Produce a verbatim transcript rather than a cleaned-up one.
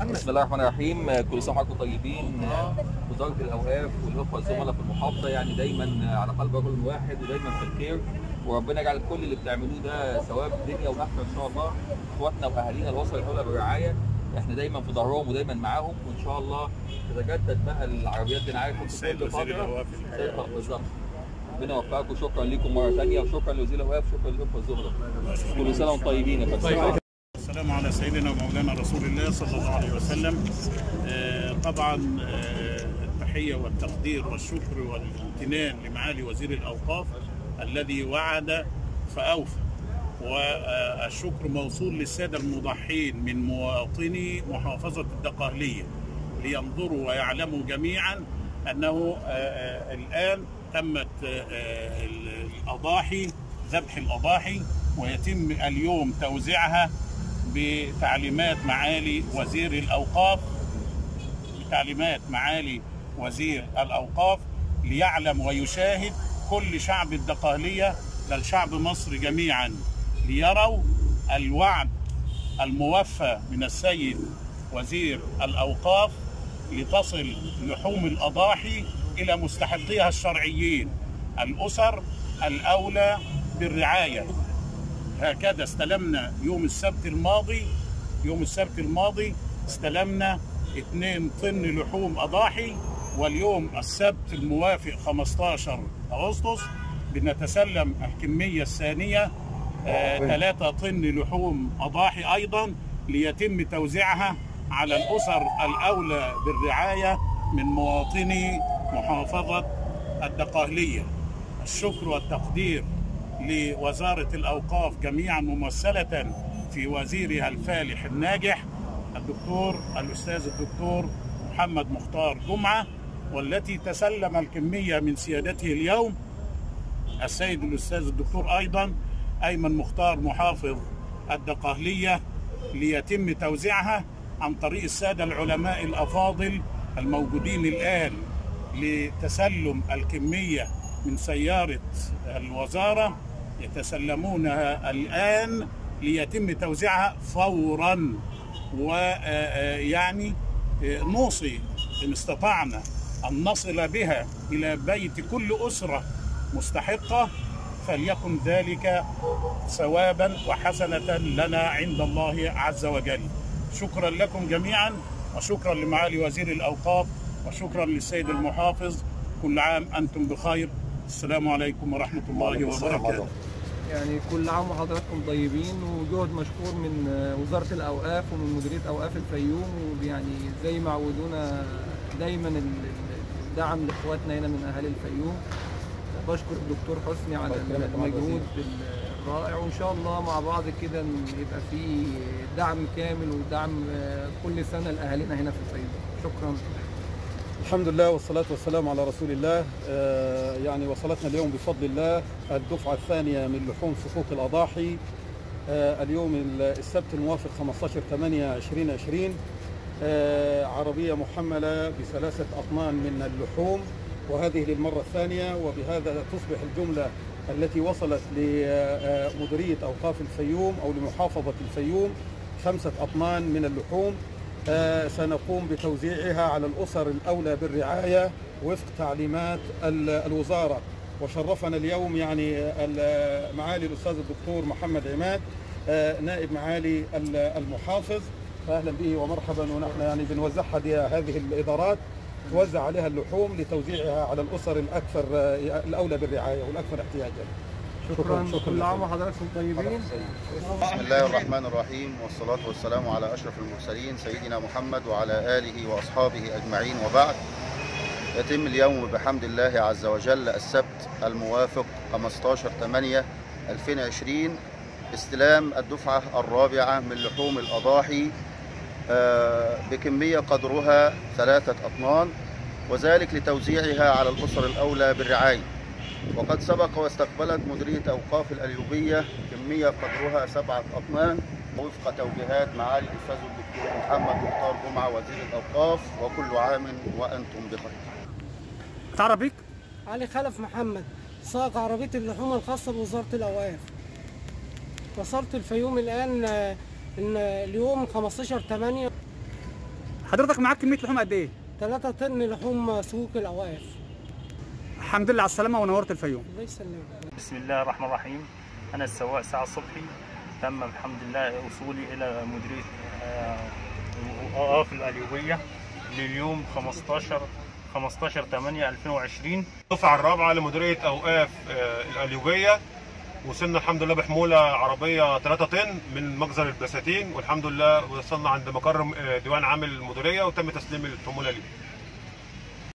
بسم الله الرحمن الرحيم. كل سنه وحضراتكم طيبين. وزاره الاوقاف والاخوه الزملاء في المحافظه يعني دايما على قلب رجل واحد ودايما في الخير، وربنا يجعل كل اللي بتعملوه ده ثواب دنيا واخره ان شاء الله. اخواتنا واهالينا الوصل الاولى بالرعايه احنا دايما في ظهرهم ودايما معاهم، وان شاء الله تتجدد بقى العربيات دي. انا عارف السيد وزير الاوقاف بالظبط. ربنا يوفقكم. شكرا لكم مره ثانيه، وشكرا لوزير الاوقاف، شكرا للاخوه الزملاء. كل سنه وانتم طيبين يا فندم. السلام على سيدنا ومولانا رسول الله صلى الله عليه وسلم. آه طبعا آه التحيه والتقدير والشكر والامتنان لمعالي وزير الاوقاف الذي وعد فاوفى، والشكر موصول للساده المضحين من مواطني محافظه الدقهليه لينظروا ويعلموا جميعا انه آه الان تمت آه الاضاحي، ذبح الاضاحي، ويتم اليوم توزيعها بتعليمات معالي وزير الأوقاف بتعليمات معالي وزير الأوقاف ليعلم ويشاهد كل شعب الدقهلية بل شعب مصر جميعا، ليروا الوعد الموفى من السيد وزير الأوقاف لتصل لحوم الأضاحي إلى مستحقيها الشرعيين، الأسر الأولى بالرعاية. هكذا استلمنا يوم السبت الماضي يوم السبت الماضي استلمنا اثنين طن لحوم أضاحي، واليوم السبت الموافق خمسة عشر أغسطس بنتسلم الكمية الثانية آه ثلاثة طن لحوم أضاحي أيضا ليتم توزيعها على الأسر الأولى بالرعاية من مواطني محافظة الدقهلية. الشكر والتقدير لوزارة الأوقاف جميعا ممثلة في وزيرها الفالح الناجح الدكتور الأستاذ الدكتور محمد مختار جمعة، والتي تسلم الكمية من سيادته اليوم السيد الأستاذ الدكتور أيضا أيمن مختار محافظ الدقهلية ليتم توزيعها عن طريق السادة العلماء الأفاضل الموجودين الآن لتسلم الكمية من سيارة الوزارة، يتسلمونها الآن ليتم توزيعها فورا. ويعني نوصي إن استطعنا أن نصل بها إلى بيت كل أسرة مستحقة فليكن ذلك ثوابا وحسنة لنا عند الله عز وجل. شكرا لكم جميعا، وشكرا لمعالي وزير الأوقاف، وشكرا للسيد المحافظ. كل عام أنتم بخير. السلام عليكم ورحمة الله وبركاته. يعني كل عام وحضراتكم طيبين، وجهد مشكور من وزارة الأوقاف ومن مديرية أوقاف الفيوم، ويعني زي ما عودونا دايما الدعم لإخواتنا هنا من أهالي الفيوم. بشكر الدكتور حسني على المجهود الرائع، وإن شاء الله مع بعض كده يبقى في دعم كامل ودعم كل سنة لأهالينا هنا في الفيوم. شكرا. الحمد لله والصلاة والسلام على رسول الله. آه يعني وصلتنا اليوم بفضل الله الدفعة الثانية من لحوم صفوف الأضاحي آه اليوم السبت الموافق خمسة عشر ثمانية ألفين وعشرين. آه عربية محملة بثلاثة أطنان من اللحوم، وهذه للمرة الثانية، وبهذا تصبح الجملة التي وصلت لمديرية أوقاف الفيوم أو لمحافظة الفيوم خمسة أطنان من اللحوم. آه سنقوم بتوزيعها على الأسر الأولى بالرعاية وفق تعليمات الوزارة. وشرفنا اليوم يعني معالي الأستاذ الدكتور محمد عماد آه نائب معالي المحافظ، فأهلا به ومرحبا. ونحن يعني بنوزعها لهذه الإدارات توزع عليها اللحوم لتوزيعها على الأسر الأكثر آه الأولى بالرعاية والأكثر احتياجا. شكرا. شكرا. كل عام وحضراتكم طيبين. بسم الله الرحمن الرحيم، والصلاة والسلام على أشرف المرسلين سيدنا محمد وعلى آله وأصحابه أجمعين، وبعد. يتم اليوم بحمد الله عز وجل السبت الموافق خمسة عشر ثمانية ألفين وعشرين استلام الدفعة الرابعة من لحوم الأضاحي بكمية قدرها ثلاثة أطنان، وذلك لتوزيعها على الأسر الأولى بالرعاية. وقد سبق واستقبلت مديرية أوقاف الأيوبية كمية قدرها سبعة أطنان وفق توجيهات معالي الأستاذ الدكتور محمد مختار جمعة وزير الأوقاف. وكل عام وأنتم بخير. تعرفك؟ علي خلف محمد، سائق عربية اللحوم الخاصة بوزارة الأوقاف. وصلت الفيوم الآن اليوم خمسة عشر ثمانية حضرتك معاك كميه لحوم قد ايه؟ ثلاثة طن لحوم سوق الاوقاف. الحمد لله على السلامه ونورت الفيوم. الله يسلمك. بسم الله الرحمن الرحيم. انا السواق سعد صبحي. تم الحمد لله وصولي الى مديريه اوقاف القليوبيه لليوم خمستاشر خمستاشر تمانية ألفين وعشرين. الدفعه الرابعه لمديريه اوقاف القليوبيه. وصلنا الحمد لله بحموله عربيه ثلاثة طن من مجزر البساتين، والحمد لله وصلنا عند مقر ديوان عام المديريه وتم تسليم الحموله ليه.